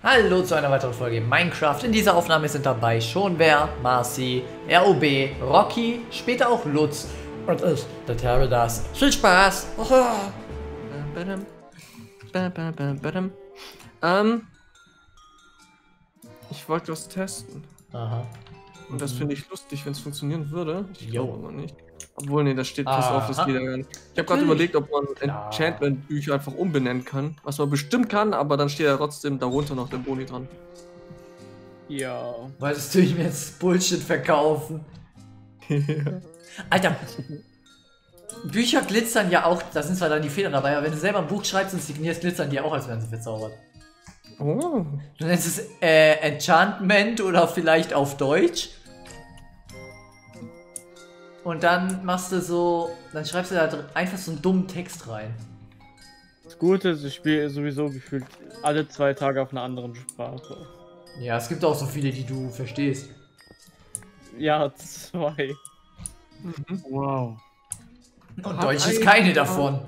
Hallo zu einer weiteren Folge Minecraft. In dieser Aufnahme sind dabei Schonwer, Marci, ROB, Rocky, später auch Lutz und ich, der Terradas. Viel Spaß! Ich wollte was testen. Aha. Und das finde ich lustig, wenn es funktionieren würde. Ich Jo. glaube aber nicht. Obwohl, nee, das steht plus auf, das geht ja gar nicht. Ich habe gerade Natürlich. überlegt, ob man Klar. Enchantment-Bücher einfach umbenennen kann. Was man bestimmt kann, aber dann steht ja trotzdem darunter noch der Boni dran. Ja. Wolltest du ihm jetzt Bullshit verkaufen? Alter, Bücher glitzern ja auch, da sind zwar dann die Federn dabei, aber wenn du selber ein Buch schreibst und signierst, glitzern die auch, als wären sie verzaubert. Oh. Du nennst es Enchantment oder vielleicht auf Deutsch. Und dann machst du so, dann schreibst du da einfach so einen dummen Text rein. Das Gute ist, ich spiele sowieso gefühlt alle 2 Tage auf einer anderen Sprache. Ja, es gibt auch so viele, die du verstehst. Ja, 2. Mhm. Wow. Und Deutsch ist keine davon.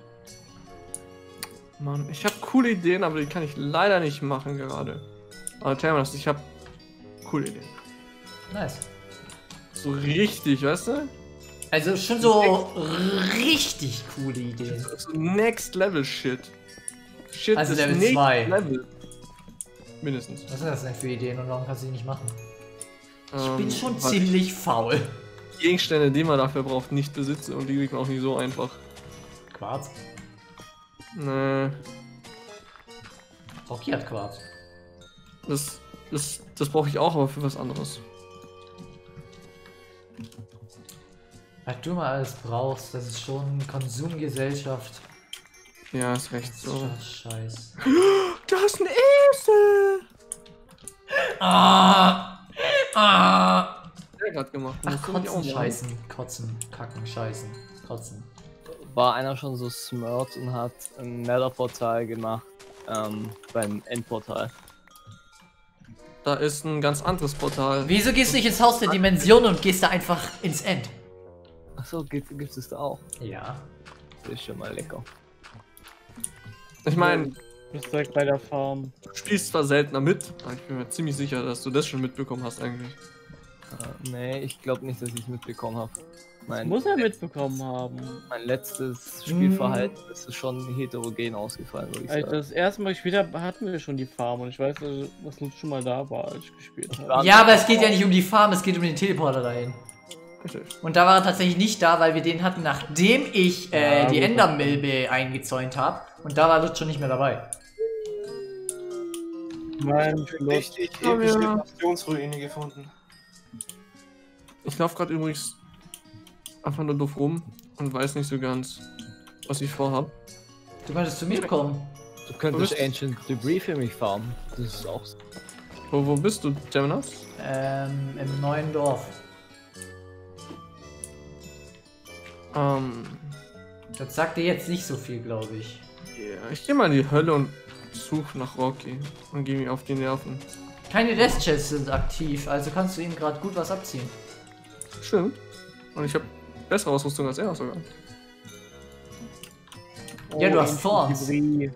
Mann, ich habe coole Ideen, aber die kann ich leider nicht machen gerade. Aber Terminus, ich habe coole Ideen. Nice. So richtig, weißt du? Also schon so richtig coole Ideen. So Next Level Shit. Shit Also ist Level next 2. Level. Mindestens. Was sind das denn für Ideen und warum kannst du die nicht machen? Ich bin schon weil ich ziemlich faul. Gegenstände, die man dafür braucht, nicht besitze und die kriegt man auch nicht so einfach. Quarz? Nee. Rocky hat Quarz. Das brauche ich auch, aber für was anderes. Was du mal alles brauchst, das ist schon Konsumgesellschaft. Ja, ist recht Das so. ist Scheiß. Da ist ein Esel! Ah! Ah! Der gerade gemacht. Ach, Musst du nicht auch kotzen, machen. scheißen, kotzen, kacken, scheißen, kotzen. War einer schon so smart und hat ein Nether-Portal gemacht beim Endportal. Da ist ein ganz anderes Portal. Wieso gehst du nicht ins Haus der Dimension und gehst da einfach ins End? Achso, gibt es da auch? Ja. Das ist schon mal lecker. Ich meine, Ich bin direkt bei der Farm. du spielst zwar seltener mit, aber ich bin mir ziemlich sicher, dass du das schon mitbekommen hast eigentlich. Nee, ich glaube nicht, dass ich es mitbekommen habe. Muss er mitbekommen haben. Mein letztes Spielverhalten ist schon heterogen ausgefallen, würde ich Als ich sagen. das erste Mal gespielt habe, hatten wir schon die Farm und ich weiß, dass Lutz schon mal da war, als ich gespielt habe. Ja, aber es geht ja nicht um die Farm, es geht um den Teleporter dahin. Richtig. Und da war er tatsächlich nicht da, weil wir den hatten, nachdem ich Ja, die gut. Endermilbe eingezäunt habe. Und da war Lutz schon nicht mehr dabei. Mein Lutz. Richtig epische Nationsruine gefunden. Ich laufe gerade übrigens einfach nur doof rum und weiß nicht so ganz, was ich vorhab. Du könntest zu mir kommen. Du könntest Wo bist- Ancient Debris für mich farmen. Das ist auch so. Wo bist du, Terminus? Im neuen Dorf. Das sagt dir jetzt nicht so viel, glaube ich. Ja, ich gehe mal in die Hölle und suche nach Rocky und gehe mir auf die Nerven. Keine Death-Chests sind aktiv, also kannst du ihm gerade gut was abziehen. Stimmt. Und ich habe bessere Ausrüstung als er sogar. Ja, du hast Ancient Thorns. Debris.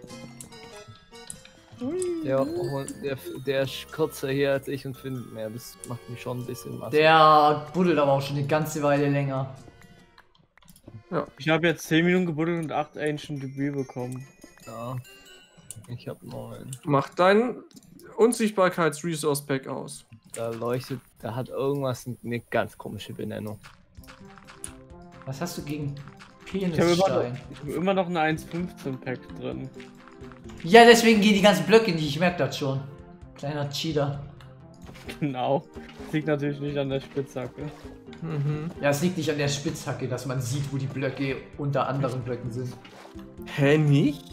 Der ist kürzer hier als ich und findet mehr. Das macht mich schon ein bisschen was. Der buddelt aber auch schon eine ganze Weile länger. Ich habe jetzt 10 Minuten gebuddelt und 8 Ancient Debris bekommen. Ja. Ich habe 9. Mach dein Unsichtbarkeits-Resource-Pack aus. Da leuchtet, da hat irgendwas eine ganz komische Benennung. Was hast du gegen Ich habe Penisstein? immer noch eine 1.15 Pack drin. Ja, deswegen gehen die ganzen Blöcke nicht, ich merke das schon. Kleiner Cheater. Genau. Das liegt natürlich nicht an der Spitzhacke. Mhm. Ja, es liegt nicht an der Spitzhacke, dass man sieht, wo die Blöcke unter anderen Blöcken sind. Hä, nicht?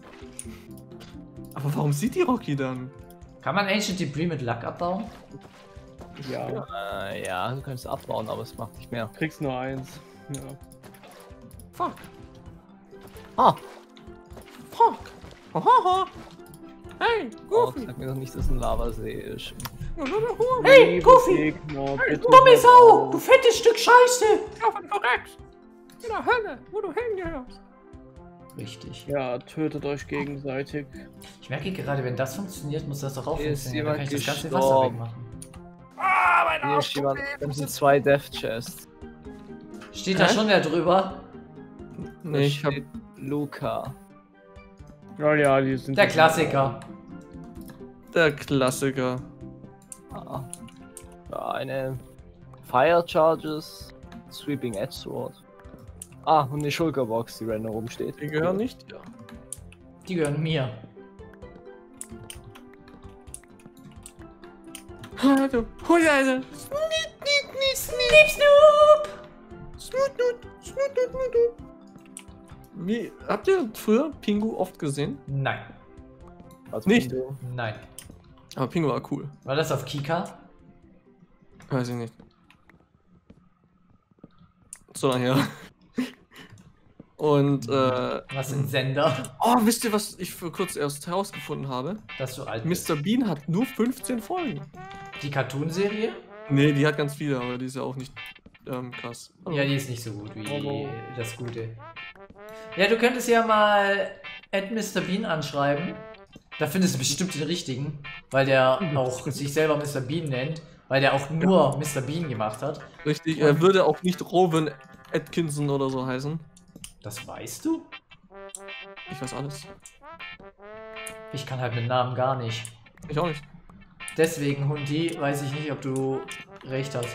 Aber warum sieht die Rocky dann? Kann man Ancient Debris mit Lack abbauen? Ja. Ja, du kannst abbauen, aber es macht nicht mehr. Kriegst nur 1. Ja. Fuck. Ah! Fuck. Ohoho. Hey, Oh, Goofy. sag mir doch nicht, dass es ein Lavasee ist. Hey, Liebe Goofy! Gegner, bitte Dumme hört Sau! auf. Du fettes Stück Scheiße! Auf und verreckst. In der Hölle, wo du hingehörst. Richtig. Ja, tötet euch gegenseitig. Ich merke gerade, wenn das funktioniert, muss das doch auch Hier ist funktionieren. Dann kann ich jemand das ganze Wasser gestorben. wegmachen. Hier ist jemand. Das sind 2 Death Chests. Steht da schon wer drüber? Nee, ich hab. Luca. Ja, die sind. Der Klassiker. Der Klassiker. Ah. Ja, eine Fire Charges, Sweeping Edge Sword. Ah, und eine Schulterbox, die random rumsteht. Die gehören nicht? Ja. Die gehören mir. Du Hunde! Wie, habt ihr früher Pingu oft gesehen? Nein. Als Nicht? Pingu. Nein. Aber Pingu war cool. War das auf Kika? Weiß ich nicht. So lange her. Und, Was sind Sender? oh, wisst ihr, was ich vor kurzem erst herausgefunden habe? Dass du alt bist. Mr. Bean hat nur 15 Folgen. Die Cartoon-Serie? Nee, die hat ganz viele, aber die ist ja auch nicht krass. Ja, die ist nicht so gut wie Oh. das Gute. Ja, du könntest ja mal Mr. Bean anschreiben. Da findest du bestimmt den richtigen, weil der auch sich selber Mr. Bean nennt, weil der auch nur Mr. Bean gemacht hat. Richtig, er würde auch nicht Rowan Atkinson oder so heißen. Das weißt du? Ich weiß alles. Ich kann halt mit Namen gar nicht. Ich auch nicht. Deswegen, Hundi, weiß ich nicht, ob du recht hast.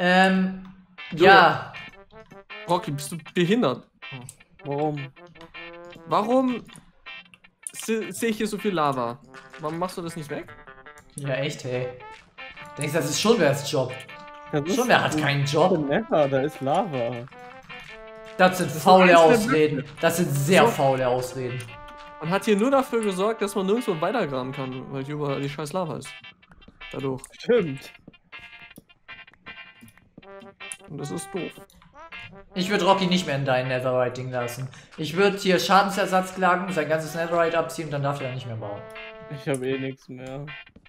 Ja. Rocky, bist du behindert? Warum? Warum sehe ich hier so viel Lava? Warum machst du das nicht weg? Ja, echt, hey. Denkst du, das ist schon wers Job? Das ist Schon wer hat keinen Job? Never, da ist Lava. Das sind faule eins der Ausreden. Das sind sehr faule Ausreden. Man hat hier nur dafür gesorgt, dass man nirgendwo weitergraben kann, weil hier überall die scheiß Lava ist. Dadurch. Stimmt. Und das ist doof. Ich würde Rocky nicht mehr in dein Netherite-Ding lassen. Ich würde hier Schadensersatz klagen, sein ganzes Netherite abziehen und dann darf er nicht mehr bauen. Ich habe eh nichts mehr.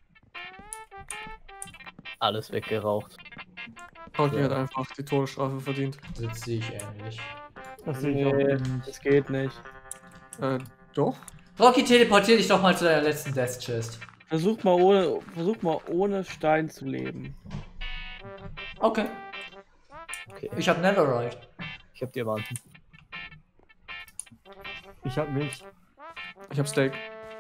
Alles weggeraucht. Rocky Ja. hat einfach die Todesstrafe verdient. Das sehe ich ähnlich. Das das geht nicht. Doch? Rocky, teleportier dich doch mal zu deiner letzten Death Chest. Versuch mal ohne Stein zu leben. Okay. Okay. Ich hab Netherite. Ich hab Diamanten. Ich hab Milch. Ich hab Steak.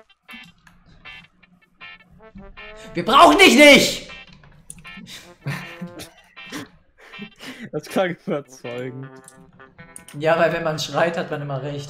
Wir brauchen dich nicht! Das klang überzeugend. Ja, weil wenn man schreit, hat man immer recht.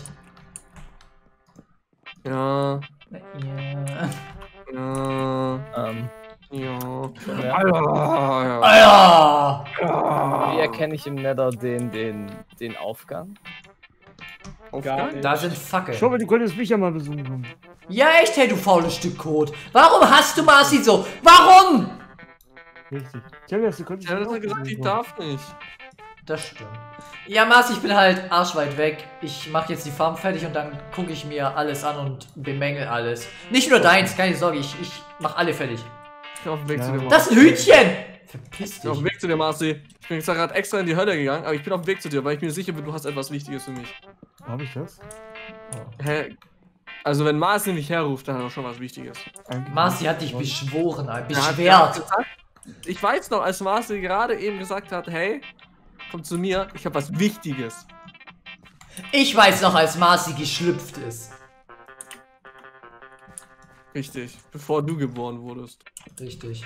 Ja. Ja. Ja. Ja. Ja. Ja. Alter! Wie erkenne ich im Nether den Aufgang? Gar nicht. Da sind Fackeln. Schau mal, du könntest mich ja mal besuchen. Ja, echt, hey, du faules Stück Kot. Warum hast du Marci so? Warum? Richtig. Tja, du könntest Er mich hat auch gesagt, ich besuchen. darf nicht. Das stimmt. Ja, Marci, ich bin halt arschweit weg. Ich mache jetzt die Farm fertig und dann gucke ich mir alles an und bemängel alles. Nicht nur deins, keine Sorge, ich mach alle fertig. Ich bin auf dem Weg Ja. zu dir, Das Marci. ist ein Hühnchen! Verpiss Ich bin auf dem dich. Weg zu dir, Marci. Ich bin jetzt gerade extra in die Hölle gegangen, aber ich bin auf dem Weg zu dir, weil ich mir sicher bin, du hast etwas Wichtiges für mich. Hab ich das? Hä? Also wenn Marci nicht herruft, dann hat er schon was Wichtiges. Eigentlich Marci hat nicht. dich beschworen, Er hat beschwert. gesagt, ich weiß noch, als Marci gerade eben gesagt hat, hey, komm zu mir, ich habe was Wichtiges. Ich weiß noch, als Marci geschlüpft ist. Richtig, bevor du geboren wurdest. Richtig.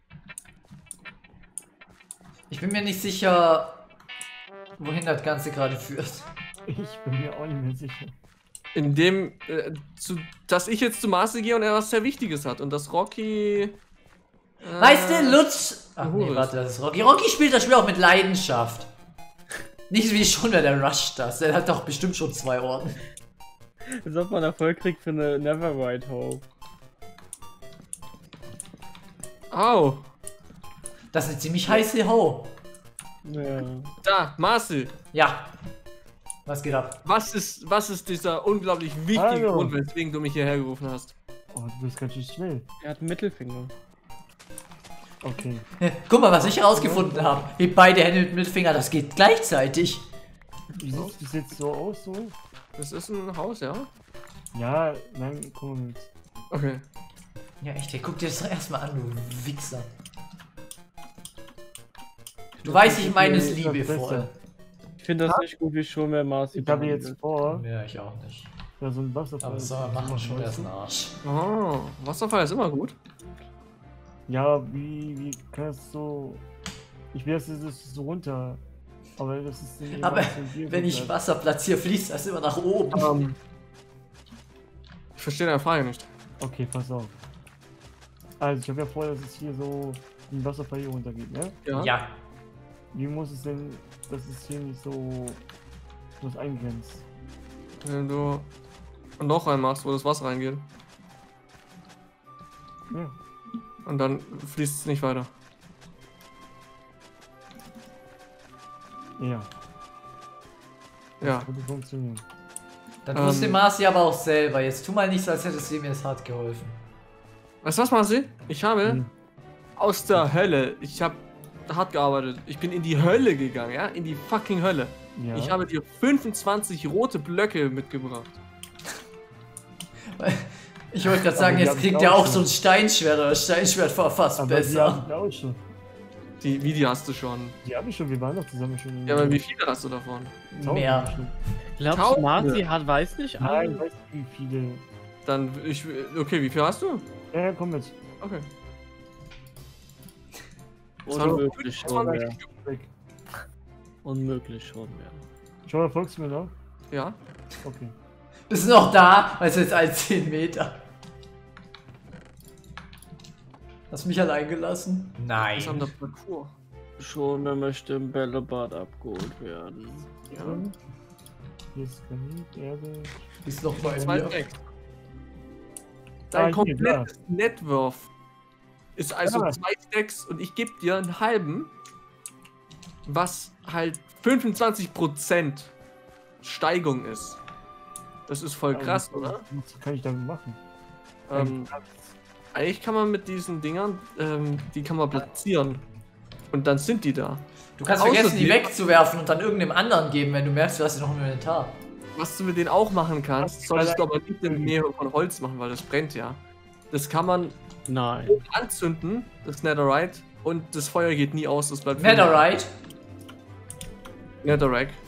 Ich bin mir nicht sicher, wohin das Ganze gerade führt. Ich bin mir auch nicht mehr sicher. Indem, dass ich jetzt zu Marci gehe und er was sehr Wichtiges hat und dass Rocky... Weißt du, Lutz... Ach nee, Horus. warte, das ist Rocky. Rocky spielt das Spiel auch mit Leidenschaft. Nicht wie schon, der rusht das. Der hat doch bestimmt schon 2 Orden. Als ob man Erfolg kriegt für eine Neverwhite Hope. Au! Das ist eine ziemlich heiße Ho. Ja. Da, Marci, Ja. Was geht ab? was ist dieser unglaublich wichtige Hallo. Grund, weswegen du mich hierher gerufen hast? Oh, du bist ganz schön schnell. Er hat einen Mittelfinger. Okay. Guck mal, was ich herausgefunden habe. Heb beide Hände mit Mittelfinger, das geht gleichzeitig. Wie sieht das jetzt so aus, so? Das ist ein Haus, ja? Ja, nein, komm mal mit. Okay. Ja, echt, ey, guck dir das doch erstmal an, du Wichser. Du weißt, ich meine es Das ist das liebevoll. Beste. Ich finde das nicht gut, wie schon mehr Maß. Ich habe jetzt vor, Ja, ich auch nicht. da so ein Wasserfall. Aber das soll man machen, schon erst ein Arsch. Oh, Wasserfall ist immer gut. Ja, wie kannst du. Ich will, dass das so runter. Aber das ist. Aber wenn ich Wasser platziere, fließt das immer nach oben. Ich verstehe deine Frage nicht. Okay, pass auf. Also, ich habe ja vor, dass es hier so ein Wasserfall hier runtergeht, ne? Ja. Wie muss es denn, dass es hier nicht so was eingrenzt? Wenn du ein Loch reinmachst, wo das Wasser reingeht. Ja. Und dann fließt es nicht weiter. Ja. Ja. Das würde funktionieren. Dann wusste Marci aber auch selber. Jetzt tu mal nicht so, als hättest du mir das hart geholfen. Weißt du was, Marci? Ich habe Hm. aus der Hölle, ich habe hart gearbeitet. Ich bin in die Hölle gegangen, ja? In die fucking Hölle. Ja. Ich habe dir 25 rote Blöcke mitgebracht. Ich wollte gerade Aber sagen, die jetzt hab kriegt ich er auch auch schon. so ein Steinschwert, oder das Steinschwert war fast Aber die besser. habe ich auch schon. Die hast du schon. Die habe ich schon, wir waren doch zusammen schon. in- Ja, aber wie viele hast du davon? Tausend Mehr. bestimmt. Glaubst du, Tausende. Marzi weiß nicht Nein, alle? ich weiß nicht, wie viele. Dann, okay, wie viel hast du? Ja, komm mit. Okay. Unmöglich schon mehr. Weg. Unmöglich schon mehr. Schau mal, folgst du mir noch? Ja. Okay. Bist du noch da? Also jetzt 10 Meter. Hast du mich allein gelassen? Das ist an der Nein. Parcours. Schon mehr möchte im Bällebad abgeholt werden. Ja. Hier ist Granit, Erde. Ist noch bei Zwei mir. Stacks. Ah, Dein hier, komplettes Networth ist also Ja. 2 Stacks und ich gebe dir einen halben, was halt 25% Steigung ist. Das ist voll krass, oder? Was kann ich damit machen? Eigentlich kann man mit diesen Dingern, die kann man platzieren. Und dann sind die da. Du kannst vergessen, die Außerdem- wegzuwerfen und dann irgendeinem anderen geben, wenn du merkst, du hast sie noch im Inventar. Was du mit denen auch machen kannst, solltest du aber nicht in der Nähe von Holz machen, weil das brennt ja. Das kann man Nein. anzünden, das Netherite, und das Feuer geht nie aus, das bleibt für immer. Netherite? Netherrack.